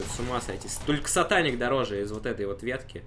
с ума сойти. Только сатаник дороже из вот этой вот ветки.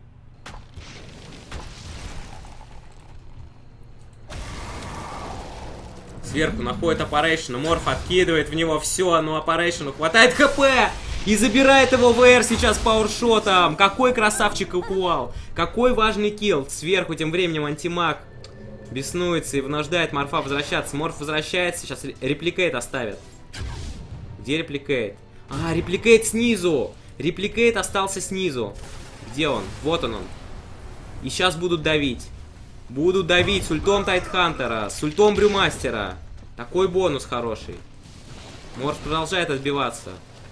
Сверху находит Operation, Морф откидывает в него все, но Operation хватает ХП и забирает его ВР сейчас пауэршотом. Какой красавчик Укуал, какой важный килл. Сверху тем временем антимаг беснуется и вынуждает Морфа возвращаться. Морф возвращается, сейчас репликейт оставит. Где репликейт? А, репликейт снизу. Репликейт остался снизу. Где он? Вот он. И сейчас будут давить. Будут давить с ультом Тайтхантера, с ультом Брюмастера. Такой бонус хороший. Морф продолжает отбиваться.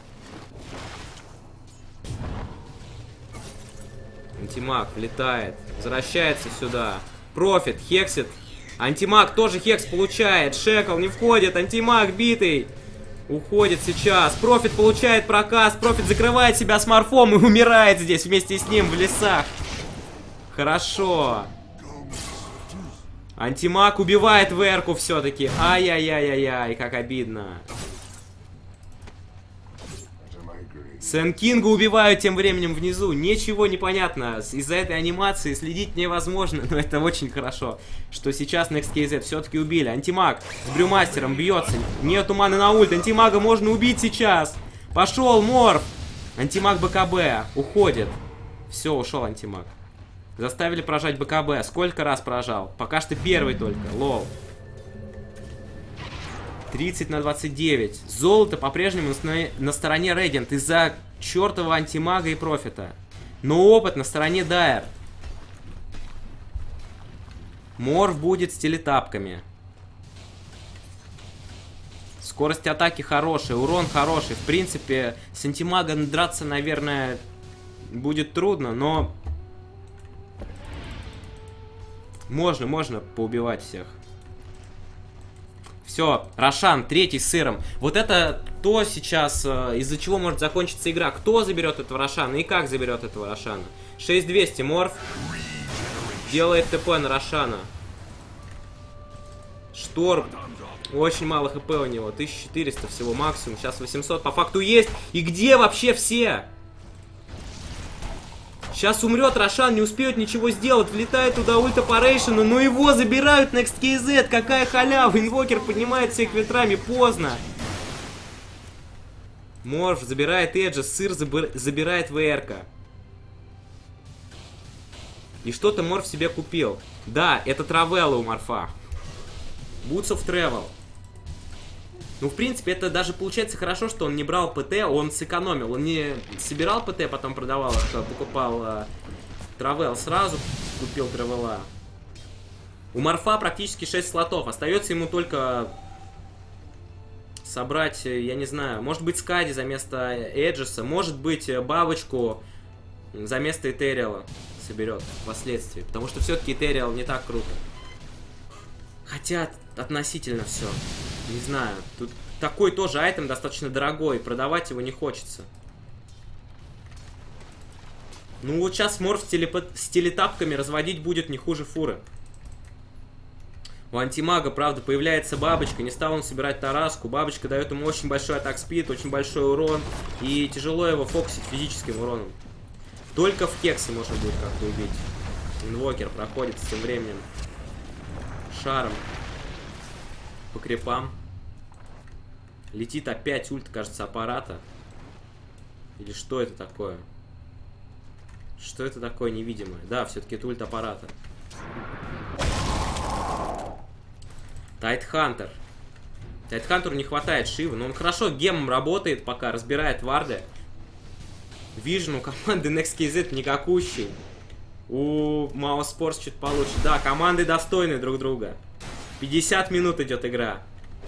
Антимаг влетает. Возвращается сюда. Профит, хексит. Антимаг тоже хекс получает. Шекл не входит. Антимаг битый. Уходит сейчас. Профит получает проказ. Профит закрывает себя с Морфом и умирает здесь вместе с ним в лесах. Хорошо. Антимаг убивает ВР-ку все-таки. Ай-яй-яй-яй-яй, как обидно. Сэн Кинга убивают тем временем внизу. Ничего не понятно. Из-за этой анимации следить невозможно. Но это очень хорошо, что сейчас NextKZ все-таки убили. Антимаг с Брюмастером бьется. Нету маны на ульт. Антимага можно убить сейчас. Пошел Морф. Антимаг БКБ. Уходит. Все, ушел антимаг. Заставили прожать БКБ. Сколько раз прожал? Пока что первый только. Лол. 30 на 29. Золото по-прежнему на стороне Radiant из-за чертова антимага и профита. Но опыт на стороне Дайр. Морф будет с телетапками. Скорость атаки хорошая, урон хороший. В принципе, с антимагом драться, наверное, будет трудно, но... Можно поубивать всех. Все, Рошан, третий с сыром. Вот это то сейчас, из-за чего может закончиться игра. Кто заберет этого Рошана и как заберет этого Рошана? 6200, Морф делает ТП на Рошана. Шторм. Очень мало хп у него, 1400 всего максимум. Сейчас 800 по факту есть. И где вообще все? Сейчас умрет Рошан, не успеет ничего сделать. Влетает туда ульт Operation, но его забирают NextKZ. Какая халява. Инвокер поднимает всех ветрами. Поздно. Морф забирает Эджа. Сыр забирает ВР-ка. И что-то Морф себе купил. Да, это Травелла у Морфа. Boots of Travel. Ну, в принципе, это даже получается хорошо, что он не брал ПТ, он сэкономил. Он не собирал ПТ, потом продавал, а покупал Травел сразу, купил Травела. У Морфа практически 6 слотов. Остается ему только собрать, я не знаю, может быть Скади за место Эджеса, может быть бабочку за место Этериала соберет впоследствии. Потому что все-таки Этериал не так круто. Хотя относительно все. Не знаю, тут такой тоже айтем достаточно дорогой, продавать его не хочется. Ну вот сейчас Морф с телетапками разводить будет не хуже фуры. У антимага, правда, появляется бабочка, не стал он собирать Тараску. Бабочка дает ему очень большой атак спид, очень большой урон, и тяжело его фокусить физическим уроном. Только в кексе можно будет как-то убить. Инвокер проходит тем временем шаром по крипам. Летит опять ульт, кажется, аппарата. Или что это такое? Что это такое невидимое? Да, все-таки это ульт аппарата. Тайтхантер. Тайтхантеру не хватает Шивы, но он хорошо гемом работает пока, разбирает варды. Вижен у команды NextKZ никакущий. У Маус Спортс чуть получше. Да, команды достойны друг друга. 50 минут идет игра.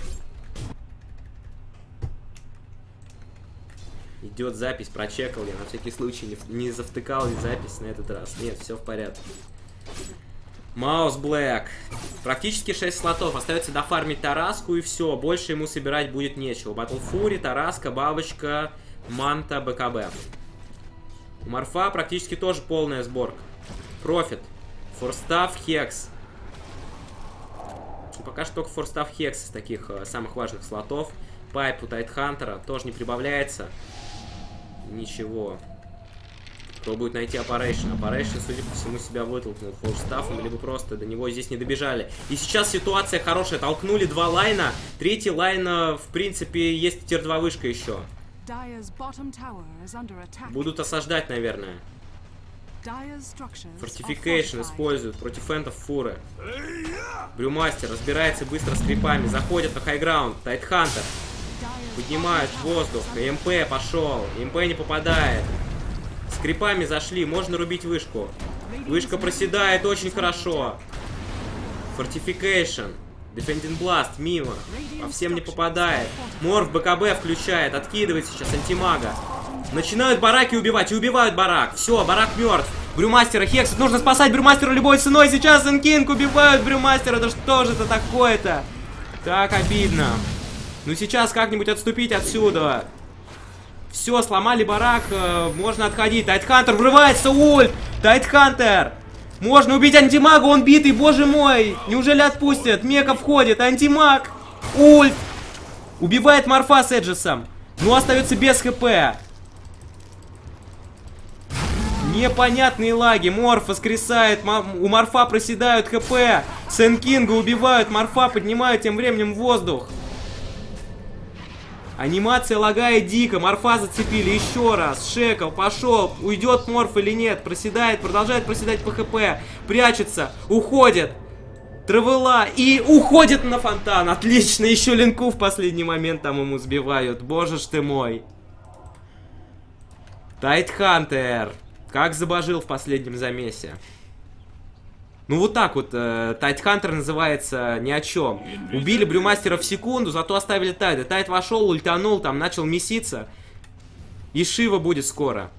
Идет запись, прочекал я, на всякий случай не завтыкал ли запись на этот раз. Нет, все в порядке. Маус Блэк. Практически 6 слотов. Остается дофармить Тараску и все. Больше ему собирать будет нечего. Батл Фури, Тараска, Бабочка, Манта, БКБ. У Морфа практически тоже полная сборка. Профит. Форстав, Хекс. Пока что только Форстав, Хекс из таких самых важных слотов. Пайп у Тайтхантера тоже не прибавляется. Ничего. Пробует найти Operation. Operation, судя по всему, себя вытолкнул форстафом, либо просто до него здесь не добежали. И сейчас ситуация хорошая. Толкнули два лайна. Третий лайн, в принципе, есть тир-2 вышка еще. Будут осаждать, наверное. Фортификейшн используют против энтов фуры. Брюмастер разбирается быстро с крипами. Заходят на хайграунд. Тайтхантер. Поднимают воздух. МП пошел. МП не попадает. С крипами зашли. Можно рубить вышку. Вышка проседает очень хорошо. Фортификейшн. Defending Blast мимо. По всем не попадает. Морф БКБ включает. Откидывает сейчас антимага. Начинают бараки убивать. И убивают барак. Все, барак мертв. Брюмастера Хексит. Нужно спасать Брюмастера любой ценой. Сейчас Энкинг убивают Брюмастера. Да что же это такое-то? Так обидно. Ну сейчас как-нибудь отступить отсюда. Все, сломали барак. Можно отходить. Тайтхантер врывается. Ульт. Тайтхантер. Можно убить антимага. Он битый. Боже мой. Неужели отпустят? Мека входит. Антимаг. Ульт. Убивает Морфа с Эджисом. Ну остается без хп. Непонятные лаги. Морф воскресает. У Морфа проседают хп. Сенкинга убивают. Морфа поднимают тем временем в воздух. Анимация лагает дико. Морфа зацепили еще раз. Шекл пошел. Уйдет Морф или нет? Проседает. Продолжает проседать по хп. Прячется. Уходит. Травела. И уходит на фонтан. Отлично. Еще линку в последний момент там ему сбивают. Боже ж ты мой. Тайтхантер. Как забожил в последнем замесе. Ну вот так вот, Тайтхантер называется ни о чем. Убили Брюмастера в секунду, зато оставили Тайда. Тайд вошел, ультанул, там начал меситься. И Шива будет скоро.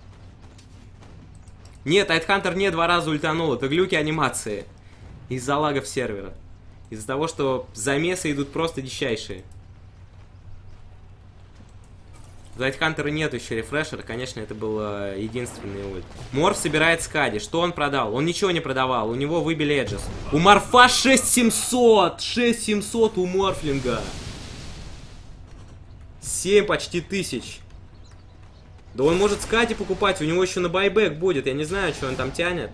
Нет, Тайтхантер не 2 раза ультанул, это глюки анимации. Из-за лагов сервера. Из-за того, что замесы идут просто дичайшие. У Тайтхантера нет еще рефрешера, конечно, это был единственный ульт. Морф собирает скади. Что он продал? Он ничего не продавал, у него выбили Эджис. У Морфа 6700! 6700 у Морфлинга. 7 почти тысяч. Да он может скади покупать, у него еще на байбек будет. Я не знаю, что он там тянет.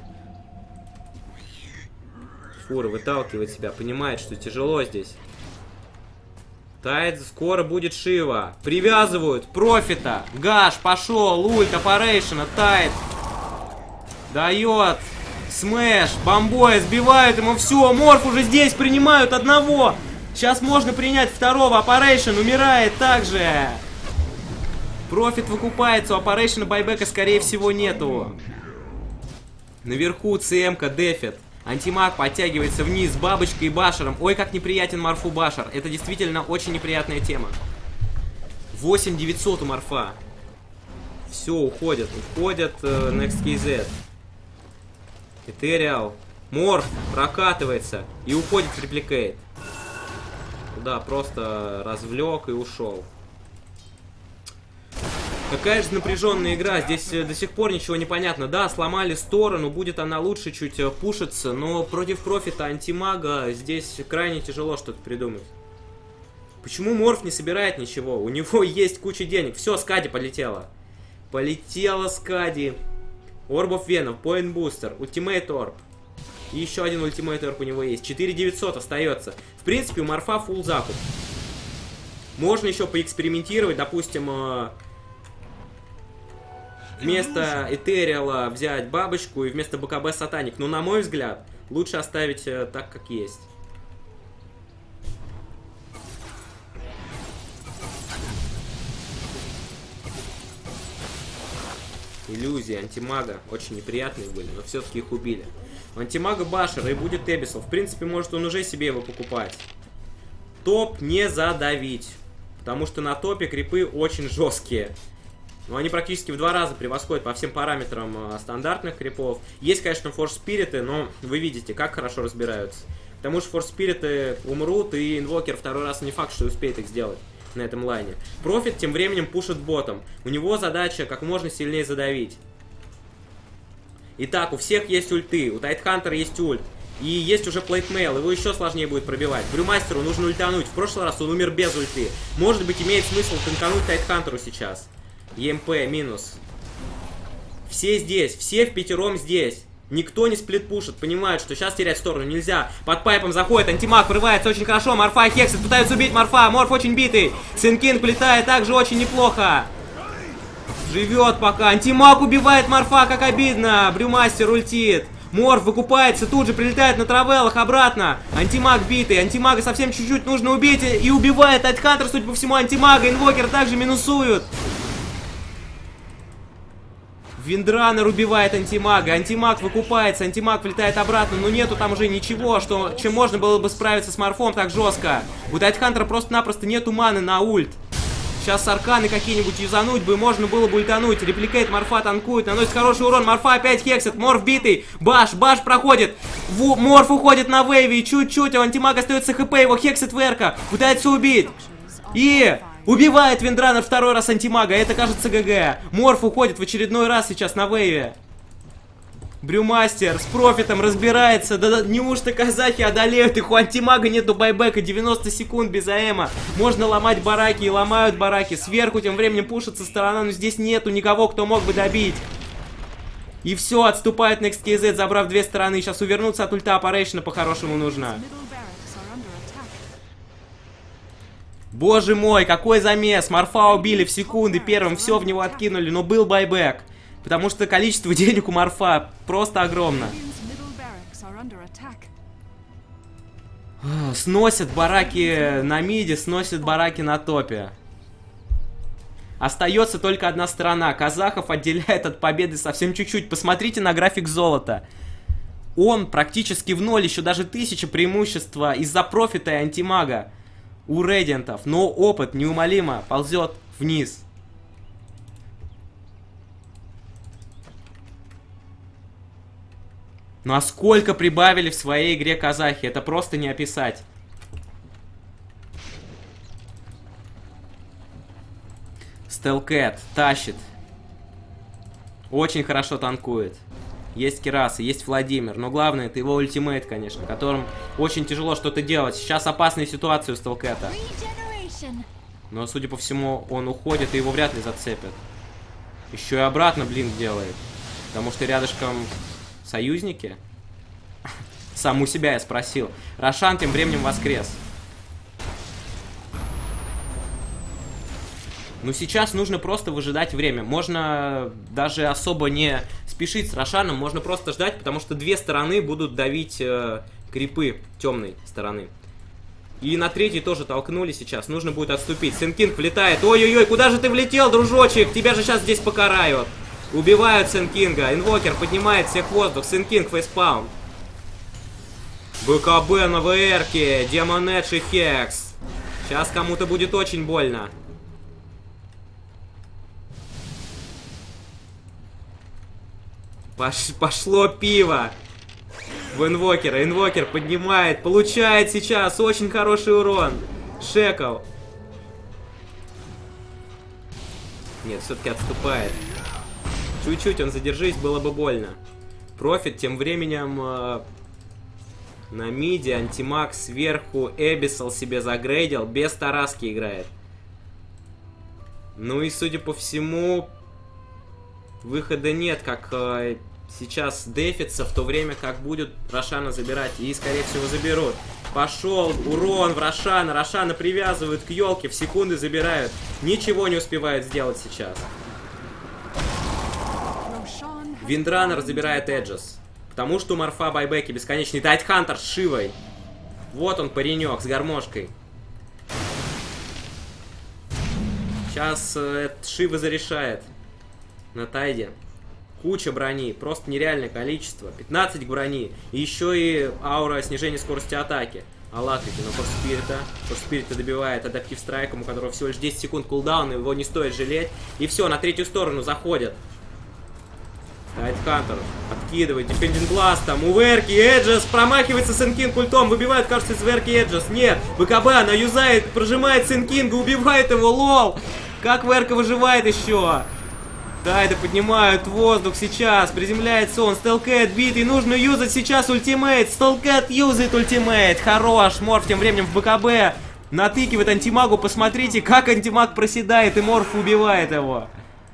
Фура выталкивает себя, понимает, что тяжело здесь. Тайд, скоро будет Шива. Привязывают. Профита. Гаш, пошел. Ульт, Опарейшена. Тайд. Дает. Смэш. Бомбоя. Сбивают ему все. Морф уже здесь. Принимают одного. Сейчас можно принять второго. Опарейшен умирает также. Профит выкупается. У Опарейшена байбека, скорее всего, нету. Наверху ЦМ-ка дефит. Антимаг подтягивается вниз с бабочкой и башером. Ой, как неприятен Морфу башер. Это действительно очень неприятная тема. 8900 у Морфа. Все, уходят. Уходят Next KZ. Этериал. Морф прокатывается и уходит в репликейт. Да, просто развлек и ушел. Какая же напряженная игра, здесь до сих пор ничего не понятно. Да, сломали сторону, будет она лучше чуть пушиться, но против профита антимага здесь крайне тяжело что-то придумать. Почему Морф не собирает ничего? У него есть куча денег. Все, Скади полетела. Полетела Скади. Орбов Венов, Point Booster, Ультимейт Орб. И еще один Ультимейт Орб у него есть. 4900 остается. В принципе, у Морфа фулл закуп. Можно еще поэкспериментировать, допустим... Вместо Этериала взять бабочку и вместо БКБ сатаник. Но на мой взгляд, лучше оставить так, как есть. Иллюзии антимага очень неприятные были, но все-таки их убили. У антимага башера и будет Эбисел. В принципе, может он уже себе его покупать. Топ не задавить. Потому что на топе крипы очень жесткие. Но они практически в 2 раза превосходят по всем параметрам стандартных крипов. Есть, конечно, форс-спириты, но вы видите, как хорошо разбираются. К тому же форс-спириты умрут, и инвокер второй раз не факт, что успеет их сделать на этом лайне. Профит тем временем пушит ботом. У него задача как можно сильнее задавить. Итак, у всех есть ульты, у Тайтхантера есть ульт. И есть уже плейтмейл, его еще сложнее будет пробивать. Брюмастеру нужно ультануть. В прошлый раз он умер без ульты. Может быть, имеет смысл танкануть Тайтхантеру сейчас. ЕМП минус. Все здесь, все впятером здесь. Никто не сплитпушит, понимают, что сейчас терять сторону нельзя. Под пайпом заходит, антимаг врывается очень хорошо. Морфа и Хексит пытаются убить Морфа. Морф очень битый. Сенкинг летает также очень неплохо. Живет пока. Антимаг убивает Морфа, как обидно. Брюмастер ультит. Морф выкупается, тут же прилетает на травелах обратно. Антимаг битый. Антимага совсем чуть-чуть нужно убить. И убивает Тайтхантер, судя по всему, антимага. Инвокер также минусуют. Виндранер убивает антимага, антимаг выкупается, антимаг влетает обратно, но нету там уже ничего, чем можно было бы справиться с Морфом так жестко. У Тайтхантера просто-напросто нету маны на ульт. Сейчас арканы какие-нибудь юзануть бы, можно было бы ультануть. Репликейт Морфа танкует, наносит хороший урон, Морфа опять хексит, Морф битый, баш проходит. Морф уходит на вейве, и чуть-чуть, у антимага остается хп, его хексит Верка, пытается убить. И... убивает Виндранер второй раз антимага, это кажется ГГ. Морф уходит в очередной раз сейчас на вейве. Брюмастер с профитом разбирается. Да неужто казахи одолеют их? У антимага нету байбека, 90 секунд без АЭМа. Можно ломать бараки и ломают бараки. Сверху тем временем пушится сторона, но здесь нету никого, кто мог бы добить. И все, отступает Next KZ, забрав две стороны. Сейчас увернуться от ульта Operation по-хорошему нужно. Боже мой, какой замес! Морфа убили в секунды первым, все в него откинули, но был байбек. Потому что количество денег у Морфа просто огромно. Сносят бараки на миде, сносят бараки на топе. Остается только одна сторона. Казахов отделяет от победы совсем чуть-чуть. Посмотрите на график золота. Он практически в ноль, еще даже 1000 преимущества из-за профита и антимага у Рейдиантов, но опыт неумолимо ползет вниз. Ну а сколько прибавили в своей игре казахи, это просто не описать. Стелкэт тащит. Очень хорошо танкует. Есть Кираса, есть Владимир, но главное это его ультимейт, конечно, которым очень тяжело что-то делать. Сейчас опасная ситуация у Стелкэта. Но, судя по всему, он уходит и его вряд ли зацепят. Еще и обратно блинк делает. Потому что рядышком союзники. Сам у себя я спросил. Рошан тем временем воскрес. Ну, сейчас нужно просто выжидать время. Можно даже особо не спешить с Рошаном, можно просто ждать, потому что две стороны будут давить крипы темной стороны. И на третьей тоже толкнули сейчас, нужно будет отступить. Сенкинг влетает. Ой-ой-ой, куда же ты влетел, дружочек? Тебя же сейчас здесь покарают. Убивают Сенкинга. Инвокер поднимает всех в воздух. Сенкинг фейспаун. БКБ на ВРке. Демон Эдж и Хекс. Сейчас кому-то будет очень больно. Пошло пиво в Инвокера. Инвокер поднимает, получает сейчас очень хороший урон. Шекл. Нет, все-таки отступает. Чуть-чуть он задержись, было бы больно. Профит тем временем на миде. Антимаг сверху. Эбисал себе загрейдил. Без Тараски играет. Ну и судя по всему... выхода нет, как сейчас дефится, в то время как будет Рошана забирать. И, скорее всего, заберут. Пошел урон в Рошана. Рошана привязывают к елке, в секунды забирают. Ничего не успевают сделать сейчас. Виндранер забирает Эджес. Потому что у Морфа байбеки бесконечный. Тайтхантер с Шивой. Вот он, паренек, с гармошкой. Сейчас Шива зарешает. На Тайде. Куча брони. Просто нереальное количество. 15 брони. И еще и аура снижения скорости атаки. Алакрити, но Форспирита добивает адаптив страйком, у которого всего лишь 10 секунд кулдауна, его не стоит жалеть. И все, на третью сторону заходят. Тайтхантер откидывает. Дефендинг Бласт там. У Верки Эджес промахивается Сенкинг ультом. Выбивает, кажется, из Верки Эджес. Нет. БКБ, она юзает, прожимает Сенкинга, убивает его. Лол. Как Верка выживает еще? Тайда поднимают в воздух сейчас. Приземляется он. Стелкэт битый. Нужно юзать сейчас ультимейт. Стелкэт юзает ультимейт. Хорош. Морф тем временем в БКБ натыкивает антимагу. Посмотрите, как антимаг проседает. И Морф убивает его.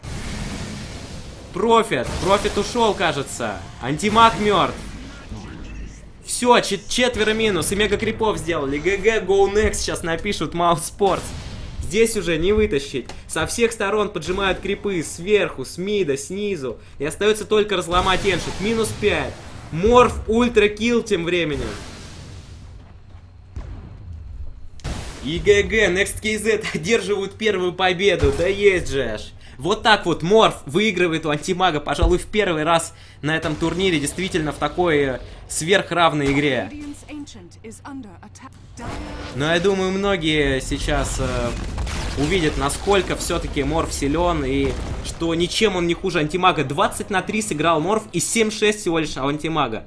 Профит. Профит ушел, кажется. Антимаг мертв. Все, четверо минус. И мега крипов сделали. ГГ, go next. Сейчас напишут Маус Спортс. Здесь уже не вытащить. Со всех сторон поджимают крипы. Сверху, с мида, снизу. И остается только разломать эншит. Минус 5. Морф ультра килл тем временем. И ГГ, Next KZ одерживают первую победу. Да есть же аж. Вот так вот Морф выигрывает у Антимага, пожалуй, в первый раз на этом турнире, действительно в такой сверхравной игре. Но я думаю, многие сейчас увидят, насколько все-таки Морф силен, и что ничем он не хуже Антимага. 20 на 3 сыграл Морф и 7-6 всего лишь у Антимага.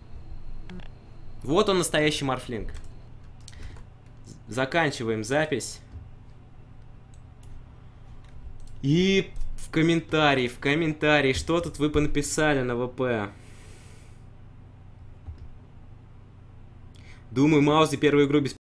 Вот он, настоящий Морфлинг. Заканчиваем запись. И в комментарии, что тут вы понаписали на ВП? Думаю, Маузи первую игру без